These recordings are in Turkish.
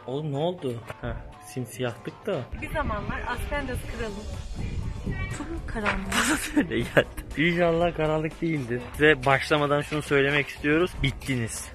Oğlum ne oldu? Heh, simsiyahtık da. Bir zamanlar Aspendos kralı. Çok mu karanlık? Öyle geldi. İnşallah karanlık değildir. Size başlamadan şunu söylemek istiyoruz. Bittiniz.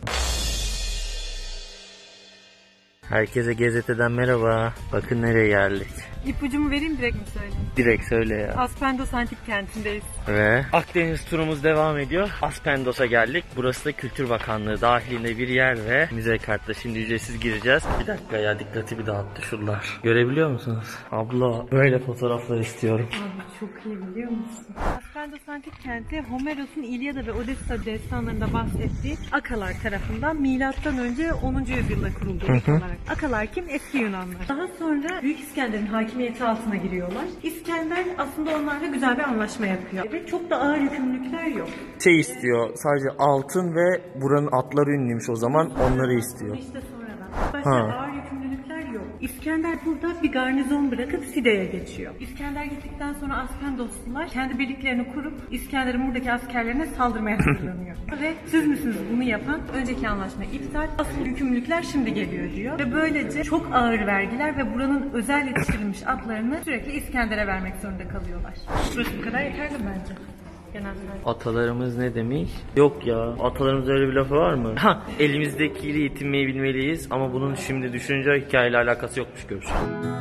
Herkese GZT'den merhaba. Bakın nereye geldik. İpucumu vereyim, direkt mi söyleyeyim? Direkt söyle ya. Aspendos antik kentindeyiz. Ve Akdeniz turumuz devam ediyor. Aspendos'a geldik. Burası da Kültür Bakanlığı dahilinde bir yer ve müze kartla şimdi ücretsiz gireceğiz. Bir dakika ya, dikkatimi dağıttı şunlar. Görebiliyor musunuz? Abla böyle fotoğraflar istiyorum. Abi çok iyi, biliyor musun? Aspendos antik kenti Homeros'un İlyada ve Odessa destanlarında bahsettiği Akalar tarafından milattan önce 10. yüzyılda kuruldu ilk olarak. Akalar kim? Eski Yunanlar. Daha sonra Büyük İskender'in hakimiyeti altına giriyorlar. İskender aslında onlarla güzel bir anlaşma yapıyor. Ve çok da ağır yükümlülükler yok. Şey istiyor, sadece altın ve buranın atları ünlüymüş, o zaman onları istiyor. İşte sonradan. Başka ağır yükümlülükler yok. İskender burada bir garnizon bırakıp Side'ye geçiyor. İskender gittikten sonra Aspendoslular kendi birliklerini kurup İskender'in buradaki askerlerine saldırmaya hazırlanıyor. Ve siz misiniz bunu yapan? Önceki anlaşma iptal. Asıl yükümlülükler şimdi geliyor diyor. Ve böylece çok ağır vergiler ve buranın özel yetiştirilmiş atlarını sürekli İskender'e vermek zorunda kalıyorlar. Burası bu kadar yeterli bence. Atalarımız ne demiş? Yok ya, atalarımız öyle bir lafı var mı? Ha, elimizdekiyle yetinmeyi bilmeliyiz ama bunun şimdi düşünce hikayeyle alakası yokmuş, görüşürüz.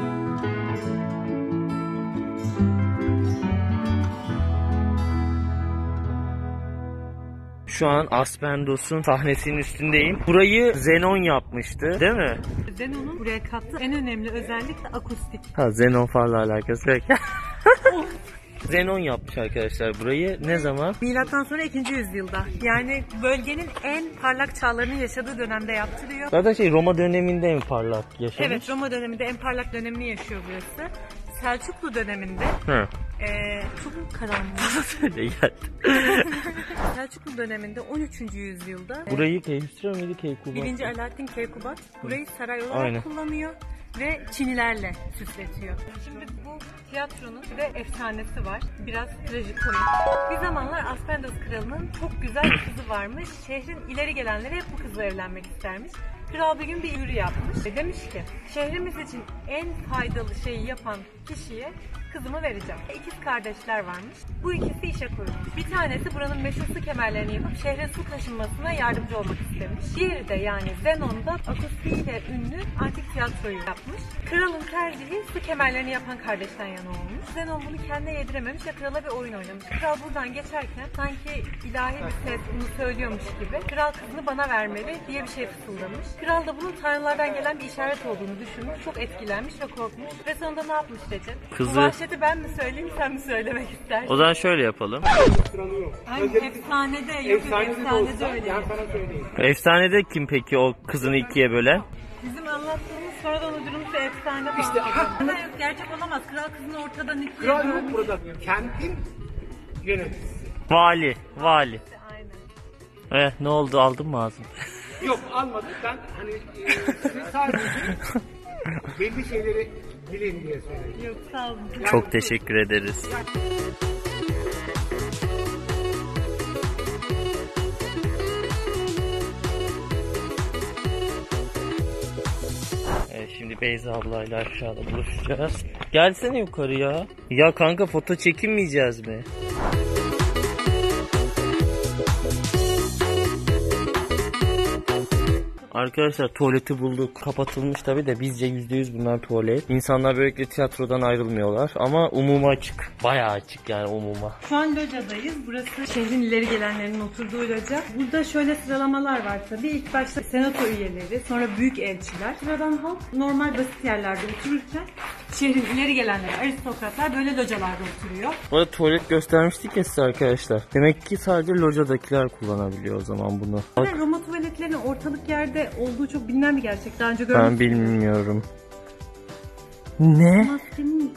Şu an Aspendos'un sahnesinin üstündeyim. Burayı Zenon yapmıştı, değil mi? Zenon'un buraya kattığı en önemli özellik de akustik. Ha, Zenon farla alakası yok. Zenon yapmış arkadaşlar burayı. Ne zaman? Milattan sonra 2. yüzyılda. Yani bölgenin en parlak çağlarını yaşadığı dönemde yaptırıyor. Zaten Roma döneminde mi parlak yaşamış? Evet, Roma döneminde en parlak dönemini yaşıyor burası. Selçuklu döneminde çok karanlık. Öyle geldi. Selçuklu döneminde 13. yüzyılda burayı Keyhüsrev miydi, Keykubat? 1. Alaaddin Keykubat burayı saray olarak kullanıyor ve çinilerle süsletiyor. Şimdi bu tiyatronun bir de efsanesi var. Biraz trajikomik. Bir zamanlar Aspendos kralının çok güzel bir kızı varmış. Şehrin ileri gelenleri hep bu kızla evlenmek istermiş. Kral bir gün bir yürü yapmış ve demiş ki şehrimiz için en faydalı şeyi yapan kişiye kızımı vereceğim. İkiz kardeşler varmış. Bu ikisi işe koyulmuş. Bir tanesi buranın meşhur su kemerlerini yapıp şehre su taşınmasına yardımcı olmak istemiş. Diğeri de yani Zenon da akustiğiyle ünlü antik tiyatroyu yapmış. Kralın tercihi su kemerlerini yapan kardeşten yana olmuş. Zenon bunu kendine yedirememiş ve krala bir oyun oynamış. Kral buradan geçerken sanki ilahi bir ses bunu söylüyormuş gibi kral kızını bana vermeli diye bir şey fısıldamış. Kral da bunun tanrılardan gelen bir işaret olduğunu düşünmüş. Çok etkilenmiş ve korkmuş. Ve sonunda ne yapmış Recep? Kızı... Bu vahşeti ben mi söyleyeyim, sen mi söylemek istersin? O zaman şöyle yapalım. Ay, efsanede yok, efsanede öyle. Efsanede kim peki o kızını ikiye bölen? Bizim anlattığımız sonradan uydurulmuş bir efsane var. İşte gerçek olamaz. Kral kızını ortadan ikiye Kral yok bölmüş. burada. Kentin yöneticisi. Vali. Aynen. Ne oldu, aldın mı ağzını? Yok, almadım. Ben hani size sadece belli şeyleri bilin diye söyledim. Yok, sağ olun. Çok teşekkür ederiz. Evet, şimdi Beyza ablayla aşağıda buluşacağız. Gelsene yukarı ya. Ya kanka, foto çekinmeyeceğiz mi? Arkadaşlar tuvaleti bulduk. Kapatılmış tabi de bizce %100 bunlar tuvalet. İnsanlar böylelikle tiyatrodan ayrılmıyorlar ama umuma açık. Bayağı açık yani umuma. Şu an locadayız. Burası şehrin ileri gelenlerinin oturduğu loca. Burada şöyle sıralamalar var tabii. İlk başta senato üyeleri, sonra büyük elçiler. Sıradan halk normal basit yerlerde otururken şehrin ileri gelenleri, aristokratlar böyle localarda oturuyor. Burada tuvalet göstermiştik ya size arkadaşlar. Demek ki sadece locadakiler kullanabiliyor o zaman bunu. Bak. Roma tuvaletlerinin ortalık yerde olduğu çok bilinen bir gerçek. Daha önce görmüştüm. Ben bilmiyorum. Ne? Maskenin...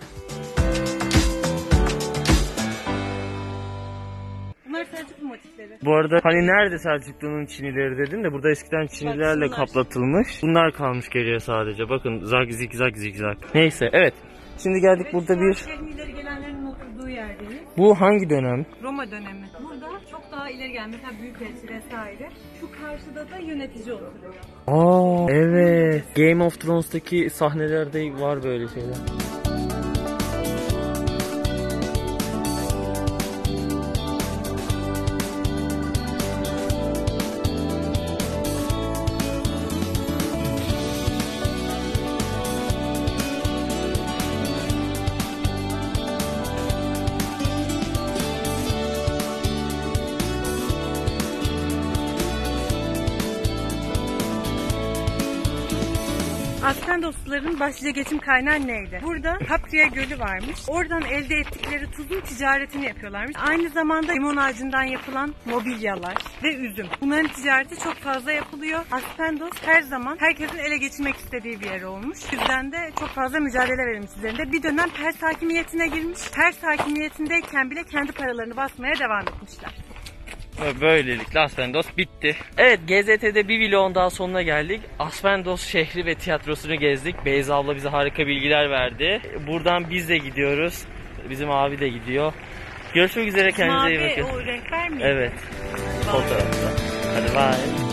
Bunlar Selçuklu motifleri. Bu arada hani nerede Selçuklu'nun çinileri dedin de burada eskiden çinilerle kaplatılmış. Bunlar kalmış geriye sadece. Bakın zigzag. Neyse, evet. Şimdi geldik burada bir... Şehrin ileri gelenlerin oturduğu yerdeyiz. Bu hangi dönem? Roma dönemi. Burada çok daha daha ileri gelen mesela büyükelçi vesaire. Şu karşıda da yönetici oturuyor. Aa evet. Game of Thrones'taki sahnelerde var böyle şeyler. Aspendosluların başlıca geçim kaynağı neydi? Burada Capria Gölü varmış. Oradan elde ettikleri tuzun ticaretini yapıyorlarmış. Aynı zamanda limon ağacından yapılan mobilyalar ve üzüm. Bunların ticareti çok fazla yapılıyor. Aspendos her zaman herkesin ele geçirmek istediği bir yer olmuş. O yüzden de çok fazla mücadele verilmiş üzerinde. Bir dönem Pers hakimiyetine girmiş. Pers hakimiyetindeyken bile kendi paralarını basmaya devam etmişler. Ve böylelikle Aspendos bitti. Evet, GZT'de bir vlogun daha sonuna geldik. Aspendos şehri ve tiyatrosunu gezdik. Beyza abla bize harika bilgiler verdi. Buradan biz de gidiyoruz. Bizim abi de gidiyor. Görüşmek üzere, kendinize iyi bakın. Mavi o rehber mi? Evet. Fotoğrafta. Hadi bye.